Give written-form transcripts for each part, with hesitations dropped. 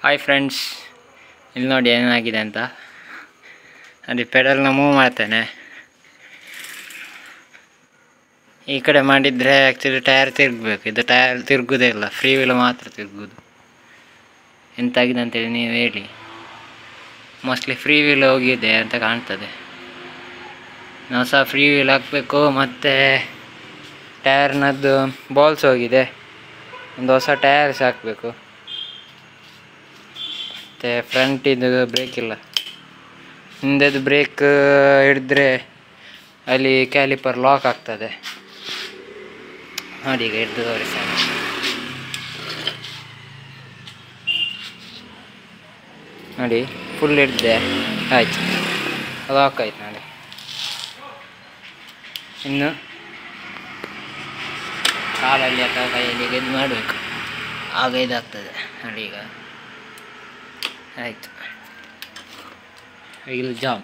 Hi friends, ಇಲ್ಲಿ ನೋಡಿ ಏನಾಗಿದೆ ಅಂತ. ಅದು ಪೆಡಲ್ನ ಮೂವ್ ಮಾಡ್ತೇನೆ. ಈ ಕಡೆ ಮಾಡಿದರೆ ಆ್ಯಕ್ಚುಲಿ ಟೈರ್ ತಿರುಗಬೇಕು. ಇದು ಟೈರ್ ತಿರುಗೋದೇ ಇಲ್ಲ, ಫ್ರೀ ವೀಲ್ ಮಾತ್ರ ತಿರುಗೋದು. ಎಂತಾಗಿದೆ ಅಂತೇಳಿ ನೀವು ಹೇಳಿ. ಮೋಸ್ಟ್ಲಿ ಫ್ರೀ ವೀಲ್ ಹೋಗಿದೆ ಅಂತ ಕಾಣ್ತದೆ. ನಾವು ಸಹ ಫ್ರೀ ವೀಲ್ ಹಾಕಬೇಕು. ಮತ್ತು ಟೈರ್ನದ್ದು ಬಾಲ್ಸ್ ಹೋಗಿದೆ, ಒಂದು ಹೊಸ ಟೈರ್ಸ್ ಹಾಕಬೇಕು. ಮತ್ತು ಫ್ರಂಟಿದು ಬ್ರೇಕ್ ಇಲ್ಲ, ಹಿಂದೆದು ಬ್ರೇಕ್ ಹಿಡಿದ್ರೆ ಅಲ್ಲಿ ಕ್ಯಾಲಿಪರ್ ಲಾಕ್ ಆಗ್ತದೆ. ನೋಡಿ, ಈಗ ಹಿಡಿದು ತೋರಿಸಿ. ನೋಡಿ, ಫುಲ್ ಹಿಡಿದೆ, ಆಯ್ತು, ಲಾಕ್ ಆಯ್ತು. ನೋಡಿ, ಇನ್ನು ಕಾಲಲ್ಲಿ ಅಥವಾ ಕೈಯಲ್ಲಿ ಇದು ಮಾಡಬೇಕು, ಆಗ ಇದಾಗ್ತದೆ. ನೋಡಿ, ಈಗ ಆಯಿತು. ಇಲ್ಲಿ ಜಾಮ್.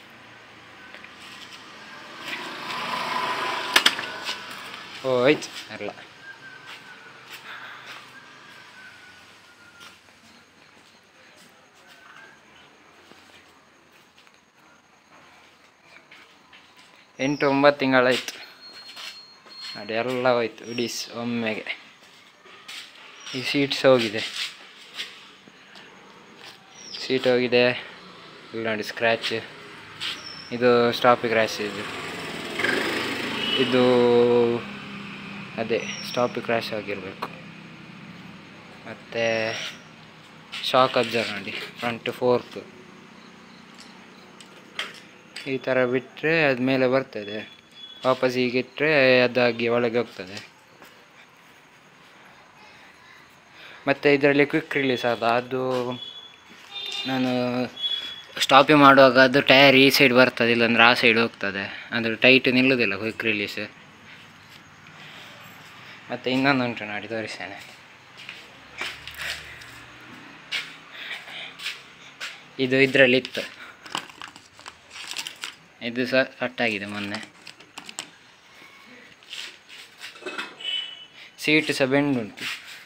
ಆಯ್ತು, ಅಲ್ಲ ಎಂಟು 9 ತಿಂಗಳಾಯಿತು. ನೋಡಿ, ಎಲ್ಲ ಹೋಯ್ತು ಇಡೀಸ್ ಒಮ್ಮೆಗೆ. ಈ ಸೀಟ್ಸ್ ಹೋಗಿದೆ, ಸೀಟ್ ಹೋಗಿದೆ. ಇಲ್ಲಿ ನೋಡಿ ಸ್ಕ್ರ್ಯಾಚ್. ಇದು ಸ್ಟಾಪಿ ಕ್ರ್ಯಾಶ್. ಇದು ಅದೇ ಸ್ಟಾಪಿ ಕ್ರ್ಯಾಶ್ ಆಗಿರಬೇಕು. ಮತ್ತು ಶಾಕ್ ಅಬ್ಸರ್ವ್ ನೋಡಿ, ಫ್ರಂಟ್ ಫೋರ್ಕ್ ಈ ಥರ ಬಿಟ್ಟರೆ ಅದು ಮೇಲೆ ಬರ್ತದೆ. ವಾಪಸ್ ಹೀಗಿಟ್ಟರೆ ಅದಾಗಿ ಒಳಗೆ ಹೋಗ್ತದೆ. ಮತ್ತು ಇದರಲ್ಲಿ ಕ್ವಿಕ್ ರಿಲೀಸ್ ಅದು ನಾನು ಸ್ಟಾಪಿ ಮಾಡುವಾಗ ಅದು ಟೈರ್ ಈ ಸೈಡ್ ಬರ್ತದೆ, ಇಲ್ಲಾಂದ್ರೆ ಆ ಸೈಡ್ ಹೋಗ್ತದೆ. ಅದು ಟೈಟ್ ನಿಲ್ಲೋದಿಲ್ಲ ಕ್ವಿಕ್ ರಿಲೀಸ್. ಮತ್ತು ಇನ್ನೊಂದು ಉಂಟು ನೋಡಿ, ತೋರಿಸ್ತೇನೆ. ಇದು ಇದರಲ್ಲಿತ್ತು, ಇದು ಸಹ ಕಟ್ಟಾಗಿದೆ ಮೊನ್ನೆ. ಸೀಟ್ ಸಹ ಬೆಂಡ್ ಉಂಟು.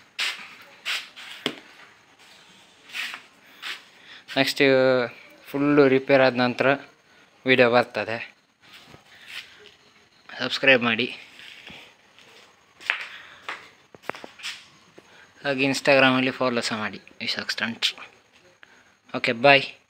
ನೆಕ್ಸ್ಟ್ ಫುಲ್ಲು ರಿಪೇರ್ ಆದ ನಂತರ ವಿಡಿಯೋ ಬರ್ತದೆ. ಸಬ್ಸ್ಕ್ರೈಬ್ ಮಾಡಿ. ಹಾಗೆ ಇನ್ಸ್ಟಾಗ್ರಾಮಲ್ಲಿ ಫಾಲೋ ಸಹ ಮಾಡಿ. ವಿಶಾಕ್ ಸ್ಟಂಟ್ಸ್. ಓಕೆ, ಬಾಯ್.